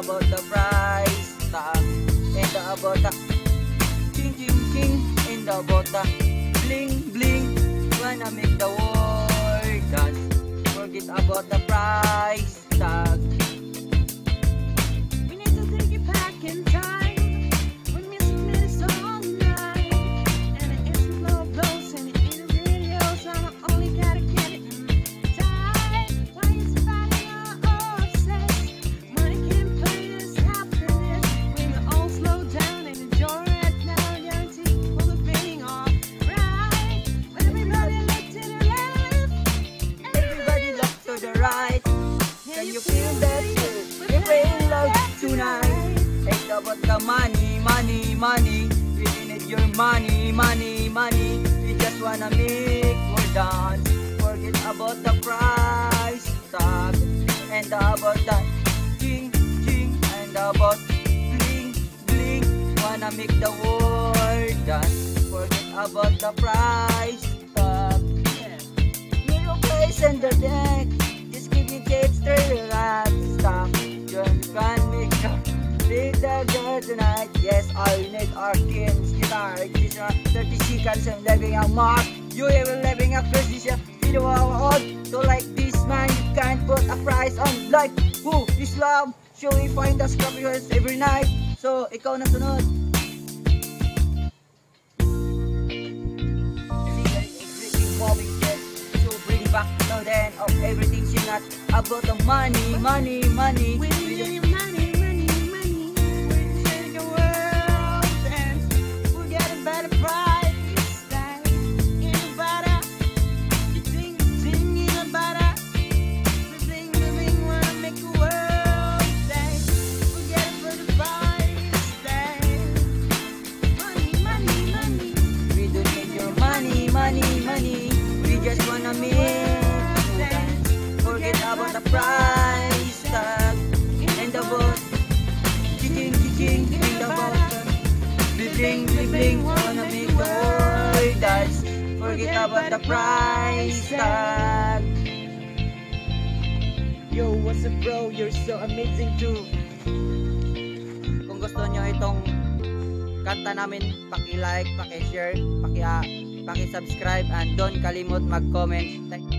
about the price tag, and about the ching ching ching, and about the bling bling. Wanna make the world dance, forget about the price tag. We need to take it back in time when music made us all night, and the instant flow of those in the videos. I'm only gotta get it tight. Why is somebody all obsessed? Money can't buy us happiness. We will all slow down and enjoy it now. Guarantee full of being alright. When everybody look to the left, Everybody look to the right. Can you feel that shit? We're playing love tonight. It's about the money, money, money. We need your money, money, money. We just wanna make more dance. Forget about the price tag, and about the ching ching, and about bling bling. Wanna make the world dance. Forget about the price tag. New place in the deck. Just give me tips to relax. Stop. You can make the girl tonight. Yes, all you need are kids, guitar, this 30 seconds and living a mark. You ever living a crazy video out. So like this man, you can't put a price on life. Who is love? So we find the scrappy horse every night. So ikaw na sunod. Back now then of everything she not about the money, money, money. we need money, money, money. We're sharing the world and we'll get a better price tag. In a butter, you think, in a butter. We bling, wanna make the world tag. We'll get a better price tag. Money, money, money. We don't need your money, money, money. We just wanna make dance. Forget about the price tag, and about kicking, kicking, and about bling, bling. Wanna make the world dance. Forget about the price tag. Yo, what's up bro? You're so amazing too. Kung gusto nyo itong kanta namin, paki-like, paki-share, paki-subscribe, and don't kalimot mag-comment.